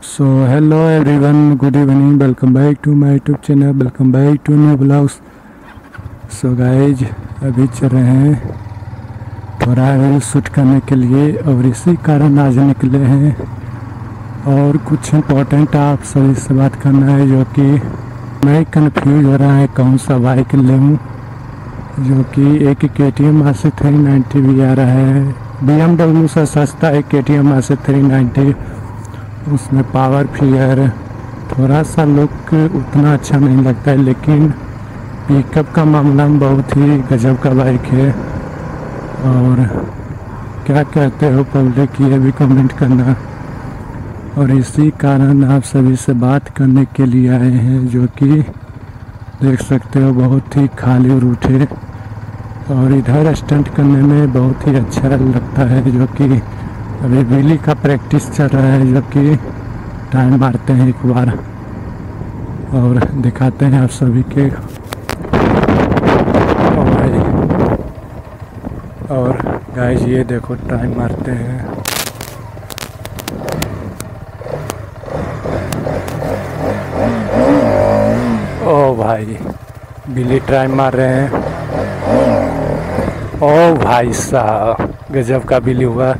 So hello everyone, good evening, welcome back to my YouTube channel, welcome back to new blogs. So guys अभी चल रहे हैं थोड़ा reel shoot करने के लिए और इसी कारण आज निकले हैं और कुछ इम्पोर्टेंट आप सभी से बात करना है, जो कि मैं कंफ्यूज हो रहा है कौन सा बाइक लूँ। जो कि एक KTM RC 390 भी आ रहा है, BMW से सस्ता है KTM RC 390, उसमें पावर फिगर थोड़ा सा लुक उतना अच्छा नहीं लगता है, लेकिन पिकअप का मामला में बहुत ही गजब का बाइक है। और क्या कहते हो पब्लिक, ये भी कमेंट करना। और इसी कारण आप सभी से बात करने के लिए आए हैं, जो कि देख सकते हो बहुत ही खाली रूट है और इधर स्टंट करने में बहुत ही अच्छा लगता है। जो कि अभी बिली का प्रैक्टिस चल रहा है, जो कि टाइम मारते हैं एक बार और दिखाते हैं आप सभी के। और गाइस ये देखो टाइम मारते हैं। ओ भाई बिली टाइम मार रहे हैं। ओ भाई साहब गजब का बिली हुआ।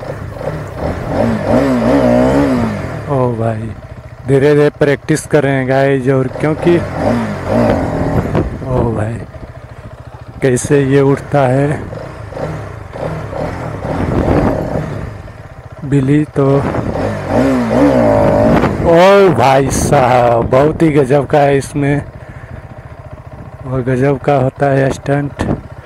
ओ भाई धीरे धीरे प्रैक्टिस कर रहे हैं गाइस, और क्योंकि ओ भाई कैसे ये उठता है बिली तो। ओ भाई साहब बहुत ही गजब का है इसमें, और गजब का होता है स्टंट।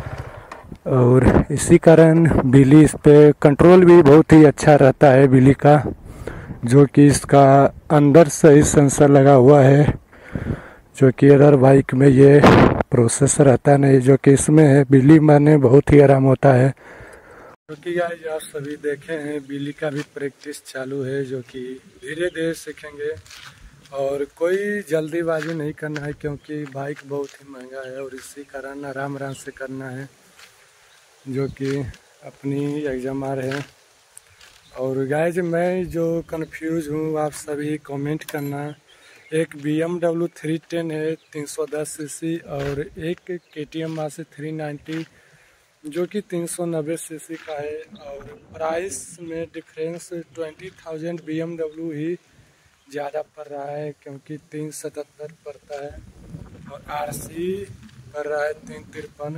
और इसी कारण बिली इस पे कंट्रोल भी बहुत ही अच्छा रहता है बिली का, जो कि इसका अंदर से ही सेंसर लगा हुआ है, जो कि अदर बाइक में ये प्रोसेस रहता नहीं, जो कि इसमें है। बिली मारने बहुत ही आराम होता है। क्योंकि गाइस आप सभी देखे हैं बिली का भी प्रैक्टिस चालू है, जो कि धीरे धीरे सीखेंगे और कोई जल्दीबाजी नहीं करना है, क्योंकि बाइक बहुत ही महंगा है और इसी कारण आराम आराम से करना है। जो कि अपनी एग्जाम आ रहे हैं। और गाइस मैं जो कंफ्यूज हूँ, आप सभी कमेंट करना। एक BMW 310 है 310 सीसी, और एक KTM RC 390 जो कि 390 सीसी का है। और प्राइस में डिफरेंस 20,000 BMW ही ज़्यादा पड़ रहा है, क्योंकि 377 पड़ता है और RC पड़ रहा है 353।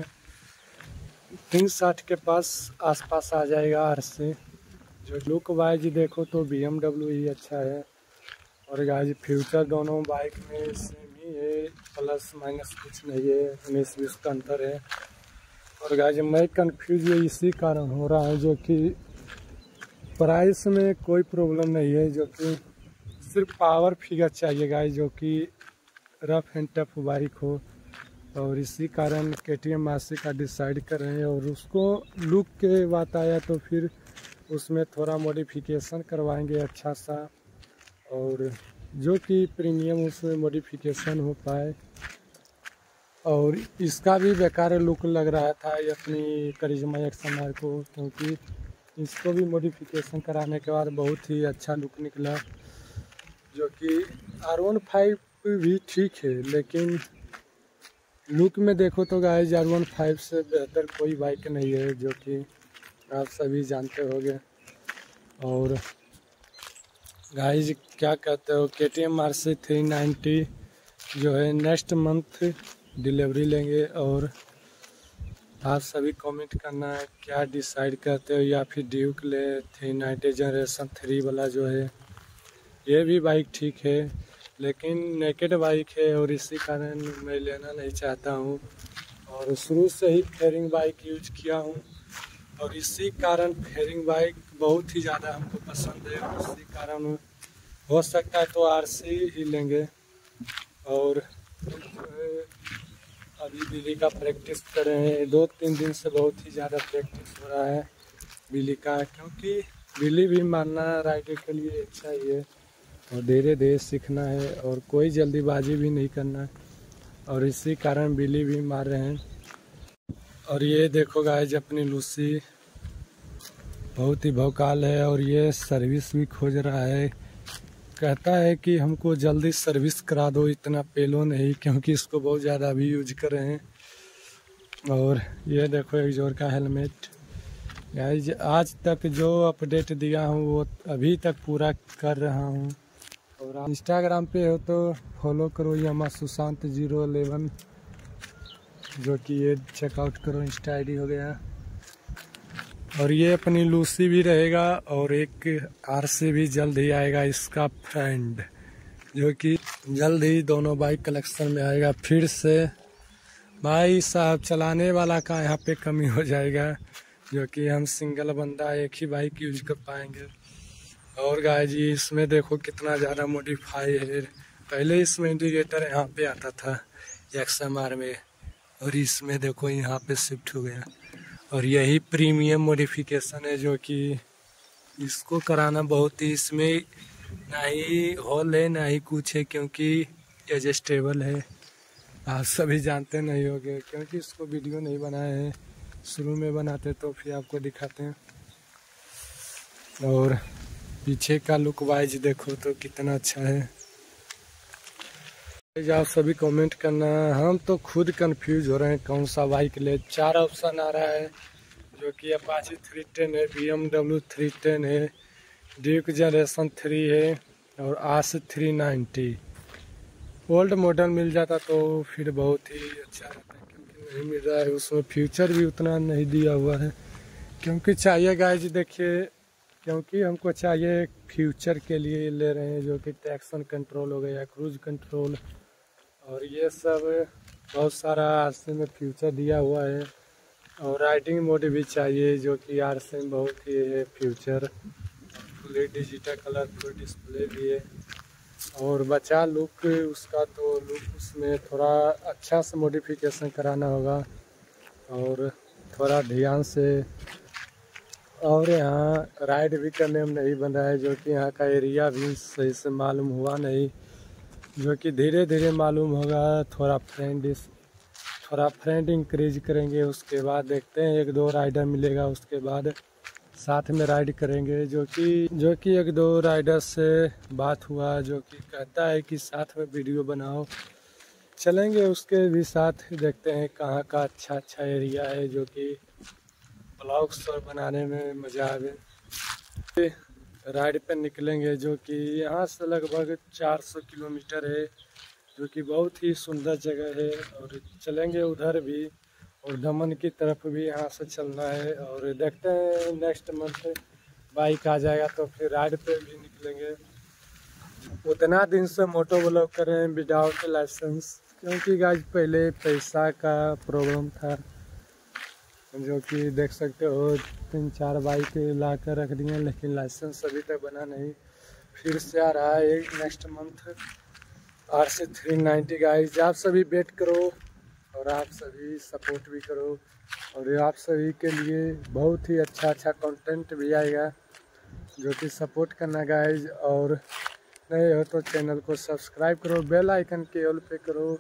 360 के पास आसपास आ जाएगा RC। जो लुक वाइज देखो तो BMW ही अच्छा है। और गाइस फ्यूचर दोनों बाइक में सेम ही है, प्लस माइनस कुछ नहीं है, 19-20 का अंतर है। और गाइस मैं कंफ्यूज ये इसी कारण हो रहा है, जो कि प्राइस में कोई प्रॉब्लम नहीं है, जो कि सिर्फ पावर फिगर चाहिए गाइस, जो कि रफ एंड टफ बाइक हो। और इसी कारण KTM RC का डिसाइड कर रहे हैं। और उसको लुक के बात आया तो फिर उसमें थोड़ा मॉडिफिकेशन करवाएंगे अच्छा सा, और जो कि प्रीमियम उसमें मॉडिफिकेशन हो पाए। और इसका भी बेकार लुक लग रहा था ये अपनी करिश्मा XMR को, क्योंकि इसको भी मॉडिफिकेशन कराने के बाद बहुत ही अच्छा लुक निकला। जो कि R15 भी ठीक है, लेकिन लुक में देखो तो गाइस R15 से बेहतर कोई बाइक नहीं है, जो कि आप सभी जानते होंगे। और गाइस क्या कहते हो, KTM RC 390 जो है नेक्स्ट मंथ डिलीवरी लेंगे। और आप सभी कमेंट करना है क्या डिसाइड करते हो, या फिर ड्यूक ले 390 जनरेशन 3 वाला जो है, ये भी बाइक ठीक है, लेकिन नेकेड बाइक है और इसी कारण मैं लेना नहीं चाहता हूँ। और शुरू से ही फेयरिंग बाइक यूज किया हूँ, और इसी कारण फेयरिंग बाइक बहुत ही ज़्यादा हमको पसंद है। और इसी कारण हो सकता है तो RC ही लेंगे। और अभी बिली का प्रैक्टिस कर रहे हैं, 2-3 दिन से बहुत ही ज़्यादा प्रैक्टिस हो रहा है बिली का, क्योंकि बिली भी मारना राइडर के लिए अच्छा ही है और धीरे धीरे सीखना है और कोई जल्दीबाजी भी नहीं करना है। और इसी कारण बिली भी मार रहे हैं। और ये देखो गाइस अपनी लूसी बहुत ही भौकाल है, और ये सर्विस भी खोज रहा है कहता है कि हमको जल्दी सर्विस करा दो, इतना पेलो नहीं, क्योंकि इसको बहुत ज़्यादा अभी यूज कर रहे हैं। और ये देखो एक्जोर का हेलमेट गाइज, आज तक जो अपडेट दिया हूँ वो अभी तक पूरा कर रहा हूँ। और आप इंस्टाग्राम पे हो तो फॉलो करो यामा सुशांत 011, जो कि ये चेकआउट करो, इंस्टा आईडी हो गया। और ये अपनी लूसी भी रहेगा और एक आरसी भी जल्द ही आएगा, इसका फ्रेंड, जो कि जल्द ही दोनों बाइक कलेक्शन में आएगा फिर से। भाई साहब चलाने वाला का यहाँ पे कमी हो जाएगा, जो कि हम सिंगल बंदा एक ही बाइक यूज कर पाएंगे। और गाइस जी इसमें देखो कितना ज़्यादा मॉडिफाई है। पहले इसमें इंडिकेटर यहाँ पे आता था XMR में, और इसमें देखो यहाँ पे शिफ्ट हो गया। और यही प्रीमियम मॉडिफिकेशन है, जो कि इसको कराना बहुत ही, इसमें ना ही हॉल है ना ही कुछ है, क्योंकि एडजस्टेबल है। आप सभी जानते नहीं होंगे क्योंकि इसको वीडियो नहीं बनाए हैं, शुरू में बनाते तो फिर आपको दिखाते हैं। और पीछे का लुक वाइज देखो तो कितना अच्छा है। आप सभी कमेंट करना, हम तो खुद कंफ्यूज हो रहे हैं कौन सा बाइक ले। 4 ऑप्शन आ रहा है, जो कि अपाची 310 है, BMW 310 है, ड्यूक जनरेशन 3 है और आस 390। ओल्ड मॉडल मिल जाता तो फिर बहुत ही अच्छा रहता है, क्योंकि नहीं मिल रहा है। उसमें फ्यूचर भी उतना नहीं दिया हुआ है, क्योंकि चाहिए गाइज देखिए, क्योंकि हमको चाहिए फ्यूचर के लिए ले रहे हैं, जो कि ट्रैक्शन कंट्रोल हो गया, क्रूज कंट्रोल और ये सब बहुत सारा आरसी में फ्यूचर दिया हुआ है। और राइडिंग मोड भी चाहिए, जो कि आरसी में बहुत ही है feature. Full digital colour full display भी है। और बचा लुक उसका, तो लुक उसमें थोड़ा अच्छा से मॉडिफिकेशन कराना होगा और थोड़ा ध्यान से। और यहाँ राइड भी करने में नहीं बना है, जो कि यहाँ का एरिया भी सही से मालूम हुआ नहीं, जो कि धीरे धीरे मालूम होगा। थोड़ा फ्रेंड इंक्रीज करेंगे, उसके बाद देखते हैं 1-2 राइडर मिलेगा, उसके बाद साथ में राइड करेंगे। जो कि 1-2 राइडर से बात हुआ, जो कि कहता है कि साथ में वीडियो बनाओ, चलेंगे उसके भी साथ। देखते हैं कहाँ का अच्छा एरिया है, जो कि ब्लॉग्स और बनाने में मज़ा आवे। राइड पे निकलेंगे, जो कि यहाँ से लगभग 400 किलोमीटर है, जो कि बहुत ही सुंदर जगह है। और चलेंगे उधर भी, और दमन की तरफ भी यहाँ से चलना है। और देखते हैं नेक्स्ट मंथ बाइक आ जाएगा तो फिर राइड पे भी निकलेंगे। उतना दिन से मोटो ब्लॉग कर रहे हैं विदाउट लाइसेंस, क्योंकि गाइस पहले पैसा का प्रॉब्लम था, जो कि देख सकते हो 3-4 बाइक ला कर रख दिए, लेकिन लाइसेंस अभी तक बना नहीं। फिर से आ रहा है नेक्स्ट मंथ RC 390 गाइस। आप सभी वेट करो और आप सभी सपोर्ट भी करो, और आप सभी के लिए बहुत ही अच्छा कंटेंट भी आएगा, जो कि सपोर्ट करना गाइस। और नहीं हो तो चैनल को सब्सक्राइब करो, बेल आइकन के ऑल पे करो।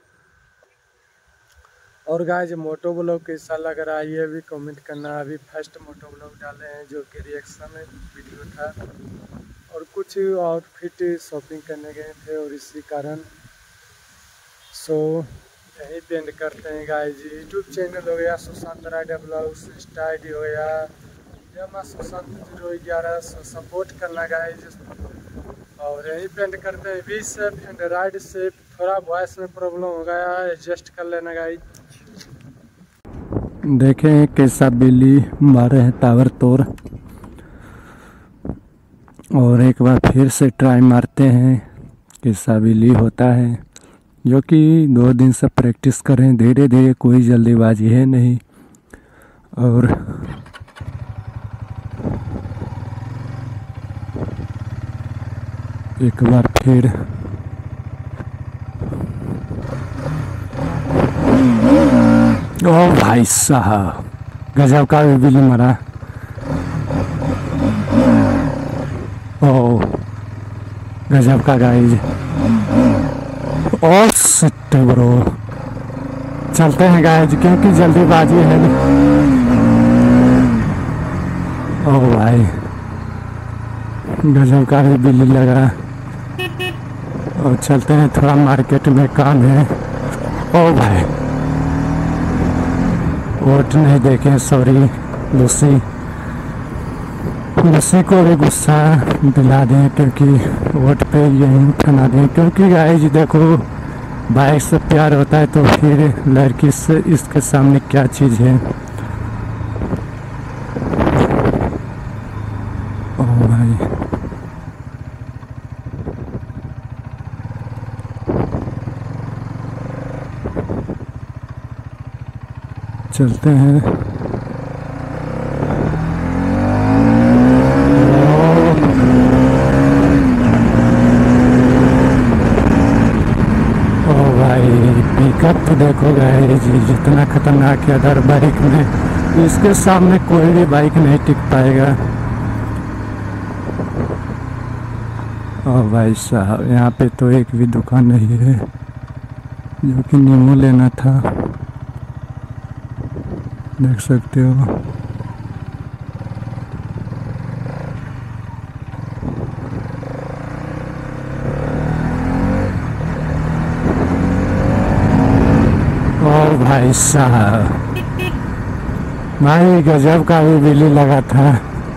और गाइस मोटो ब्लॉग कैसा लग रहा है ये भी कमेंट करना। अभी फर्स्ट मोटो ब्लॉग डाले हैं, जो कि रिएक्शन वीडियो था, और कुछ आउटफिट शॉपिंग करने गए थे, और इसी कारण सो यही पे एंड करते हैं गाइस। यूट्यूब चैनल हो गया Sushant rider blogs, insta ID हो गया यामा सुशांत 011, सपोर्ट करना गाइस। और यही पे एंड करते हैं। Be safe and ride safe. थोड़ा वॉइस में प्रॉब्लम हो गया, एडजस्ट कर लेना गाइस। देखें कैसा बिल्ली मारे हैं टावर तोड़। और एक बार फिर से ट्राई मारते हैं कैसा बिल्ली होता है, जो कि 2 दिन से प्रैक्टिस करें धीरे धीरे, कोई जल्दीबाजी है नहीं। और एक बार फिर ओ भाई साहब गजब का बिल्ली मारा। ओ गजब का गाइज। और सिट ब्रो, चलते हैं गाइज क्योंकि जल्दीबाजी है। ओ भाई गजब का बिल्ली लगा। और चलते हैं, थोड़ा मार्केट में काम है। ओ भाई वोट नहीं देखे, सॉरी। लूसी को भी गुस्सा दिला दें क्योंकि वोट पे यही ठना दें, क्योंकि गाइस देखो बाइक से प्यार होता है तो फिर लड़की से इसके सामने क्या चीज़ है। ओ भाई चलते हैं। ओ भाई पिकअप तो देखो गाइस जी, जितना खतरनाक है अदर बाइक में, इसके सामने कोई भी बाइक नहीं टिक पाएगा। ओ भाई साहब यहाँ पे तो एक भी दुकान नहीं है, जो कि नींबू लेना था, देख सकते हो। और भाई साहब भाई गजब का भी बिल्ली लगा था।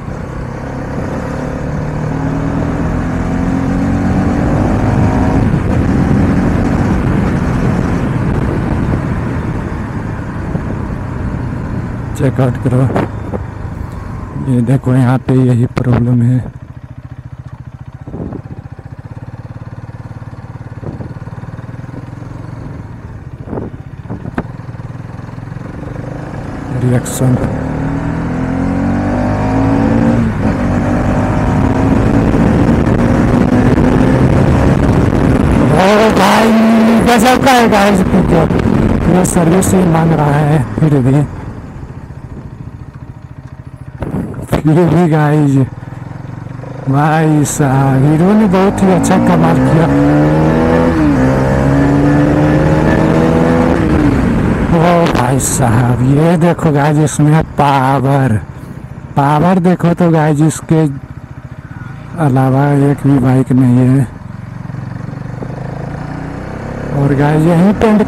चेकआउट करो, ये देखो यहाँ पे यही प्रॉब्लम है। रिएक्शन ओ भाई गजब का है गाइस, ये सर्विस ही मांग रहा है फिर भी गाइस। भाई साहब हीरो ने बहुत ही अच्छा कमाल किया। ओ भाई साहब ये देखो गाइस, इसमें पावर देखो तो गाइस, इसके अलावा एक भी बाइक नहीं है। और गाइस यही पेंट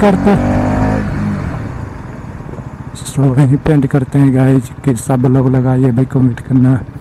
करते हैं गाइस कि सब लोग लगाइए भाई, कमेंट करना।